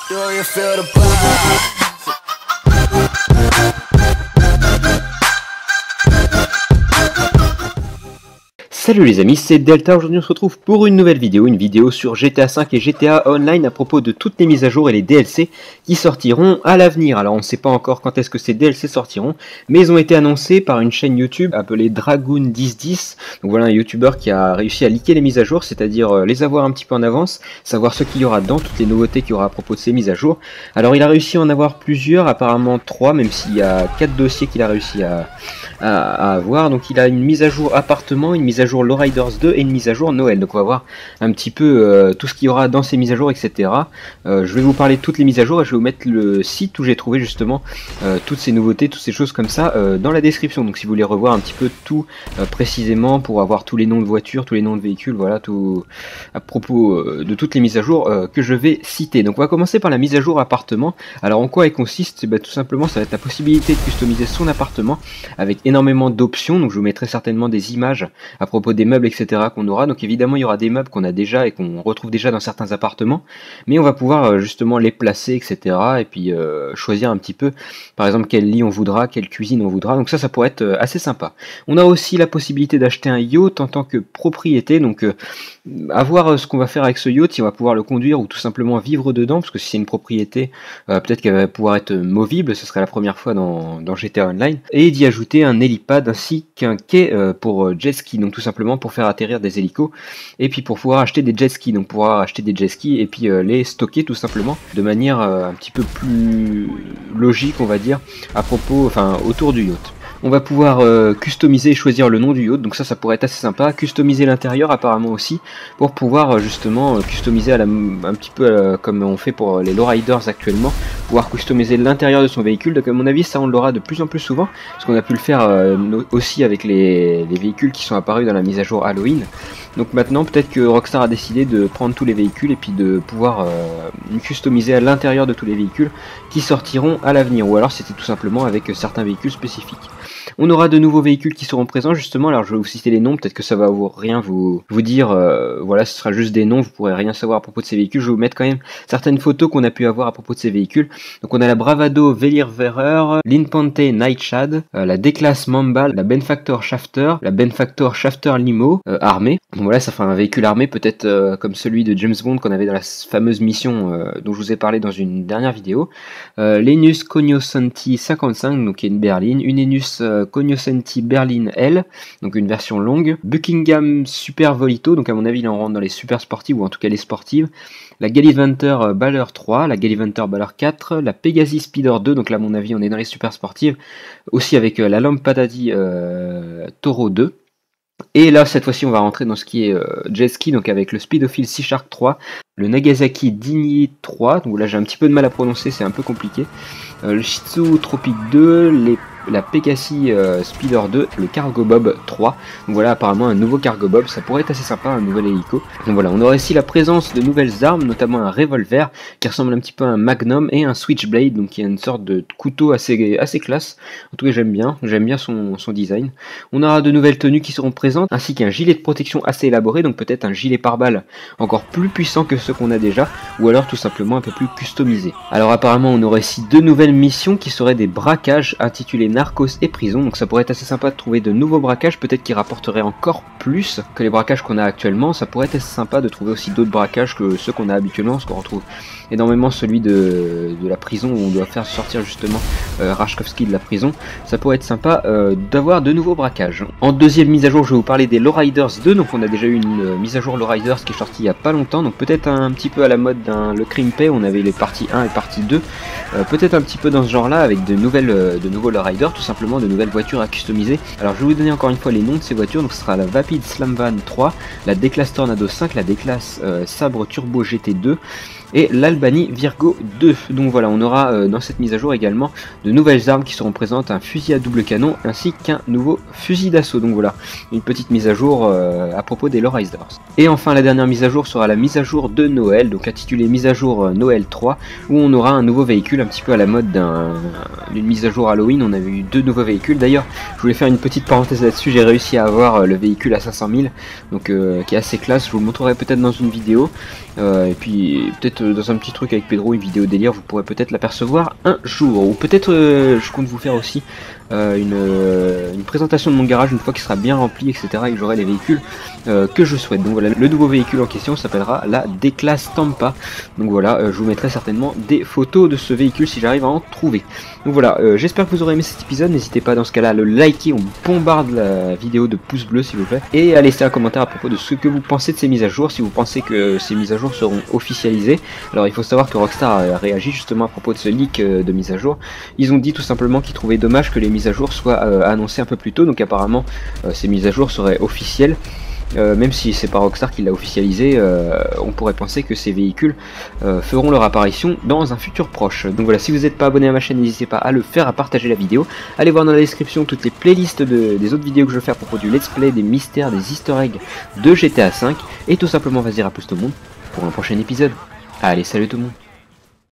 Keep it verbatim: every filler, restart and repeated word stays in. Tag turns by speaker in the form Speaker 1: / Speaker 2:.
Speaker 1: Do you feel the vibe?
Speaker 2: Salut les amis, c'est Delta. Aujourd'hui on se retrouve pour une nouvelle vidéo, une vidéo sur G T A cinq et G T A Online à propos de toutes les mises à jour et les D L C qui sortiront à l'avenir. Alors on ne sait pas encore quand est-ce que ces D L C sortiront, mais ils ont été annoncés par une chaîne YouTube appelée Dragoon dix dix. Donc voilà un YouTuber qui a réussi à leaker les mises à jour, c'est-à-dire les avoir un petit peu en avance, savoir ce qu'il y aura dedans, toutes les nouveautés qu'il y aura à propos de ces mises à jour. Alors il a réussi à en avoir plusieurs, apparemment trois, même s'il y a quatre dossiers qu'il a réussi à, à, à avoir. Donc il a une mise à jour appartement, une mise à jour Lowriders deux et une mise à jour Noël. Donc on va voir un petit peu euh, tout ce qu'il y aura dans ces mises à jour, et cetera. Euh, je vais vous parler de toutes les mises à jour et je vais vous mettre le site où j'ai trouvé justement euh, toutes ces nouveautés, toutes ces choses comme ça euh, dans la description. Donc si vous voulez revoir un petit peu tout euh, précisément pour avoir tous les noms de voitures, tous les noms de véhicules, voilà tout à propos euh, de toutes les mises à jour euh, que je vais citer. Donc on va commencer par la mise à jour appartement. Alors en quoi elle consiste? Bah, tout simplement ça va être la possibilité de customiser son appartement avec énormément d'options. Donc je vous mettrai certainement des images à propos des meubles, et cetera qu'on aura. Donc évidemment il y aura des meubles qu'on a déjà et qu'on retrouve déjà dans certains appartements, mais on va pouvoir euh, justement les placer, et cetera. Et puis euh, choisir un petit peu, par exemple quel lit on voudra, quelle cuisine on voudra. Donc ça, ça pourrait être euh, assez sympa. On a aussi la possibilité d'acheter un yacht en tant que propriété. Donc euh, à voir euh, ce qu'on va faire avec ce yacht, si on va pouvoir le conduire ou tout simplement vivre dedans, parce que si c'est une propriété, euh, peut-être qu'elle va pouvoir être movible. Ce sera la première fois dans, dans G T A Online. Et d'y ajouter un hélipad ainsi qu'un quai euh, pour jet ski. Donc tout simplement pour faire atterrir des hélicos et puis pour pouvoir acheter des jet skis, donc pouvoir acheter des jet skis et puis euh, les stocker tout simplement de manière euh, un petit peu plus logique, on va dire, à propos, enfin autour du yacht. On va pouvoir euh, customiser et choisir le nom du yacht, donc ça ça pourrait être assez sympa. Customiser l'intérieur apparemment aussi, pour pouvoir euh, justement euh, customiser à la, un petit peu euh, comme on fait pour les lowriders actuellement, pouvoir customiser l'intérieur de son véhicule. Donc à mon avis ça on l'aura de plus en plus souvent, parce qu'on a pu le faire euh, aussi avec les, les véhicules qui sont apparus dans la mise à jour Halloween. Donc maintenant peut-être que Rockstar a décidé de prendre tous les véhicules et puis de pouvoir euh, customiser à l'intérieur de tous les véhicules qui sortiront à l'avenir, ou alors c'était tout simplement avec certains véhicules spécifiques. On aura de nouveaux véhicules qui seront présents justement. Alors je vais vous citer les noms, peut-être que ça va vous rien vous, vous dire, euh, voilà, ce sera juste des noms, vous pourrez rien savoir à propos de ces véhicules. Je vais vous mettre quand même certaines photos qu'on a pu avoir à propos de ces véhicules. Donc on a la Bravado Velirverer, l'Inponte Nightshade, euh, la D-Class Mamba, la Benfactor Shafter, la Benfactor Shafter Limo euh, armée. Donc voilà, ça fait un véhicule armé, peut-être euh, comme celui de James Bond qu'on avait dans la fameuse mission euh, dont je vous ai parlé dans une dernière vidéo. Euh, L'Enus Cognoscenti cinquante-cinq, donc qui est une berline, une Enus euh, Cognoscenti Berline L, donc une version longue, Buckingham Super Volito, donc à mon avis il en rentre dans les super sportives ou en tout cas les sportives, la Gallivanter Baller trois, la Gallivanter Baller quatre, la Pegasus Speeder deux, donc là à mon avis on est dans les super sportives, aussi avec euh, la Lampadati euh, Toro deux. Et là cette fois-ci on va rentrer dans ce qui est euh, jet ski, donc avec le Speedophile Sea Shark trois, le Nagasaki Digny trois, donc là j'ai un petit peu de mal à prononcer, c'est un peu compliqué, euh, le Shih Tzu Tropic deux, les la Pekasi euh, Speeder deux, le Cargo Bob trois. Donc voilà, apparemment un nouveau Cargo Bob, ça pourrait être assez sympa, un nouvel hélico. Donc voilà, on aura ici la présence de nouvelles armes, notamment un revolver qui ressemble un petit peu à un Magnum et un Switchblade, donc qui est une sorte de couteau assez, assez classe. En tout cas j'aime bien, j'aime bien son, son design. On aura de nouvelles tenues qui seront présentes, ainsi qu'un gilet de protection assez élaboré, donc peut-être un gilet pare-balles encore plus puissant que ceux qu'on a déjà, ou alors tout simplement un peu plus customisé. Alors apparemment on aurait ici deux nouvelles missions qui seraient des braquages intitulés Narcos et prison, donc ça pourrait être assez sympa de trouver de nouveaux braquages, peut-être qui rapporteraient encore plus que les braquages qu'on a actuellement. Ça pourrait être assez sympa de trouver aussi d'autres braquages que ceux qu'on a habituellement, parce qu'on retrouve énormément celui de, de la prison où on doit faire sortir justement euh, Rashkovski de la prison. Ça pourrait être sympa euh, d'avoir de nouveaux braquages. En deuxième mise à jour je vais vous parler des Lowriders deux, donc on a déjà eu une euh, mise à jour Lowriders qui est sortie il y a pas longtemps, donc peut-être un, un petit peu à la mode d'un le Crimpay, on avait les parties un et partie deux, euh, peut-être un petit peu dans ce genre là avec de nouvelles euh, de nouveaux Lowriders, tout simplement de nouvelles voitures à customiser. Alors je vais vous donner encore une fois les noms de ces voitures, donc ce sera la Vapid Slamvan trois, la D-Class Tornado cinq, la D-Class euh, Sabre Turbo G T deux et l'Albany Virgo deux. Donc voilà, on aura euh, dans cette mise à jour également de nouvelles armes qui seront présentes, un fusil à double canon ainsi qu'un nouveau fusil d'assaut. Donc voilà, une petite mise à jour euh, à propos des Lowriders. Et enfin la dernière mise à jour sera la mise à jour de Noël, donc intitulée mise à jour euh, Noël trois, où on aura un nouveau véhicule un petit peu à la mode d'une mise à jour Halloween. On avait eu deux nouveaux véhicules. D'ailleurs, je voulais faire une petite parenthèse là-dessus, j'ai réussi à avoir euh, le véhicule à cinq cent mille, donc euh, qui est assez classe, je vous le montrerai peut-être dans une vidéo, euh, et puis peut-être euh, dans un petit truc avec Pedro, une vidéo délire, vous pourrez peut-être l'apercevoir un jour, ou peut-être euh, je compte vous faire aussi euh, une, euh, une présentation de mon garage une fois qu'il sera bien rempli, et cetera, et que j'aurai les véhicules euh, que je souhaite. Donc voilà, le nouveau véhicule en question s'appellera la D-Class Tampa, donc voilà, euh, je vous mettrai certainement des photos de ce véhicule si j'arrive à en trouver. Donc voilà, euh, j'espère que vous aurez aimé cet épisode, n'hésitez pas dans ce cas-là à le liker, on bombarde la vidéo de pouces bleus s'il vous plaît, et à laisser un commentaire à propos de ce que vous pensez de ces mises à jour, si vous pensez que ces mises à jour seront officialisées. Alors il faut savoir que Rockstar a réagi justement à propos de ce leak euh, de mise à jour. Ils ont dit tout simplement qu'ils trouvaient dommage que les mises à jour soient euh, annoncées un peu plus tôt, donc apparemment euh, ces mises à jour seraient officielles. Euh, même si c'est pas Rockstar qui l'a officialisé, euh, on pourrait penser que ces véhicules euh, feront leur apparition dans un futur proche. Donc voilà, si vous n'êtes pas abonné à ma chaîne, n'hésitez pas à le faire, à partager la vidéo. Allez voir dans la description toutes les playlists de, des autres vidéos que je fais à propos du let's play, des mystères, des easter eggs de G T A cinq. Et tout simplement, vas-y, repousse tout le monde pour un prochain épisode. Allez, salut tout le monde.